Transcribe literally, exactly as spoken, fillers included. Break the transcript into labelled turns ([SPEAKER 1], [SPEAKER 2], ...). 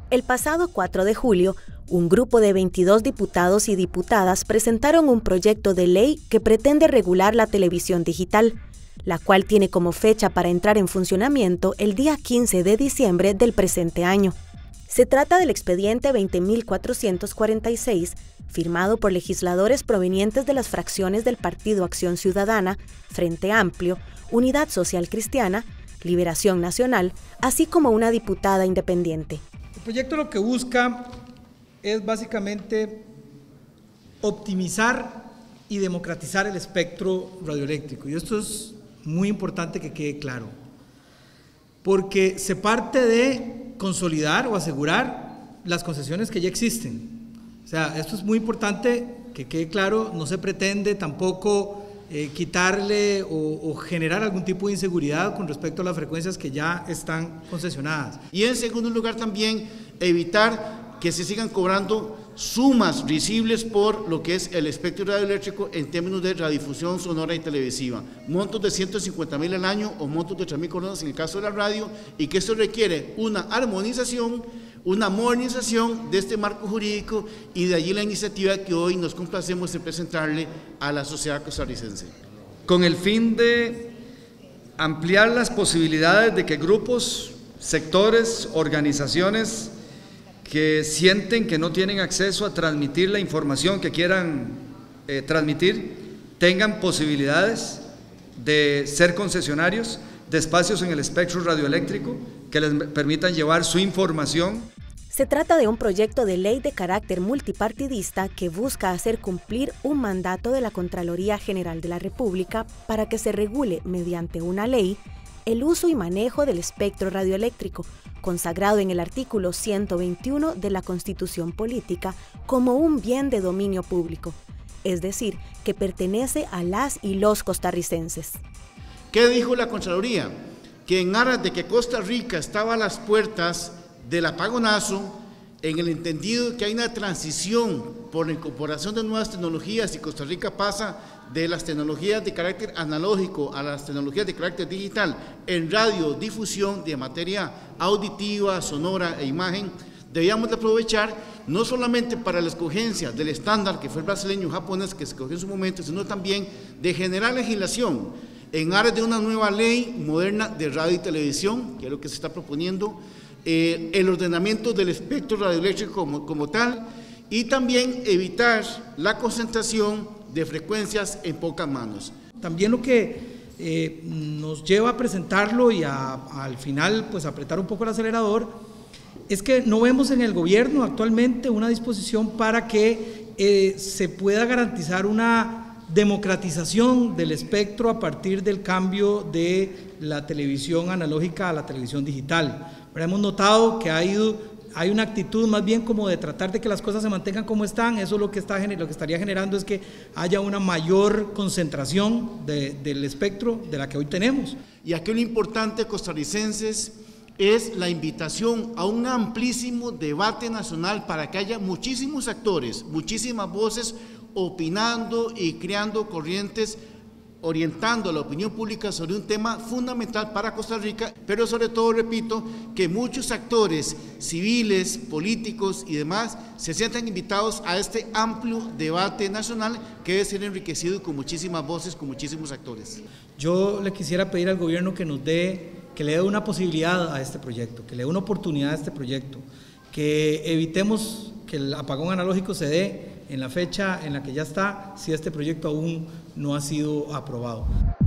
[SPEAKER 1] El pasado cuatro de julio, un grupo de veintidós diputados y diputadas presentaron un proyecto de ley que pretende regular la televisión digital, la cual tiene como fecha para entrar en funcionamiento el día quince de diciembre del presente año. Se trata del expediente veinte mil cuatrocientos cuarenta y seis, firmado por legisladores provenientes de las fracciones del Partido Acción Ciudadana, Frente Amplio, Unidad Social Cristiana, Liberación Nacional, así como una diputada independiente.
[SPEAKER 2] El proyecto lo que busca es básicamente optimizar y democratizar el espectro radioeléctrico, y esto es muy importante que quede claro, porque se parte de consolidar o asegurar las concesiones que ya existen. O sea, esto es muy importante que quede claro, no se pretende tampoco eh, quitarle o, o generar algún tipo de inseguridad con respecto a las frecuencias que ya están concesionadas.
[SPEAKER 3] Y en segundo lugar también evitar que se sigan cobrando sumas risibles por lo que es el espectro radioeléctrico en términos de radiodifusión sonora y televisiva, montos de ciento cincuenta mil al año o montos de tres mil coronas en el caso de la radio, y que esto requiere una armonización, una modernización de este marco jurídico, y de allí la iniciativa que hoy nos complacemos en presentarle a la sociedad costarricense.
[SPEAKER 4] Con el fin de ampliar las posibilidades de que grupos, sectores, organizaciones que sienten que no tienen acceso a transmitir la información que quieran eh, transmitir, tengan posibilidades de ser concesionarios de espacios en el espectro radioeléctrico que les permitan llevar su información.
[SPEAKER 1] Se trata de un proyecto de ley de carácter multipartidista que busca hacer cumplir un mandato de la Contraloría General de la República para que se regule mediante una ley el uso y manejo del espectro radioeléctrico, consagrado en el artículo ciento veintiuno de la Constitución Política como un bien de dominio público, es decir, que pertenece a las y los costarricenses.
[SPEAKER 3] ¿Qué dijo la Contraloría? Que en aras de que Costa Rica estaba a las puertas del apagonazo, en el entendido que hay una transición por la incorporación de nuevas tecnologías y Costa Rica pasa de las tecnologías de carácter analógico a las tecnologías de carácter digital en radiodifusión de materia auditiva, sonora e imagen, debíamos de aprovechar no solamente para la escogencia del estándar que fue el brasileño japonés que se escogió en su momento, sino también de generar legislación en aras de una nueva ley moderna de radio y televisión, que es lo que se está proponiendo, eh, el ordenamiento del espectro radioeléctrico como, como tal, y también evitar la concentración de frecuencias en pocas manos.
[SPEAKER 2] También lo que eh, nos lleva a presentarlo y a, a, al final pues apretar un poco el acelerador es que no vemos en el gobierno actualmente una disposición para que eh, se pueda garantizar una democratización del espectro a partir del cambio de la televisión analógica a la televisión digital. Pero hemos notado que ha ido, hay una actitud más bien como de tratar de que las cosas se mantengan como están. Eso lo que, está, lo que estaría generando es que haya una mayor concentración de, del espectro de la que hoy tenemos.
[SPEAKER 3] Y aquí lo importante, costarricenses, es la invitación a un amplísimo debate nacional para que haya muchísimos actores, muchísimas voces opinando y creando corrientes, orientando a la opinión pública sobre un tema fundamental para Costa Rica, pero sobre todo, repito, que muchos actores civiles, políticos y demás se sientan invitados a este amplio debate nacional que debe ser enriquecido con muchísimas voces, con muchísimos actores.
[SPEAKER 2] Yo le quisiera pedir al gobierno que nos dé, que le dé una posibilidad a este proyecto, que le dé una oportunidad a este proyecto, que evitemos que el apagón analógico se dé en la fecha en la que ya está, si este proyecto aún no ha sido aprobado.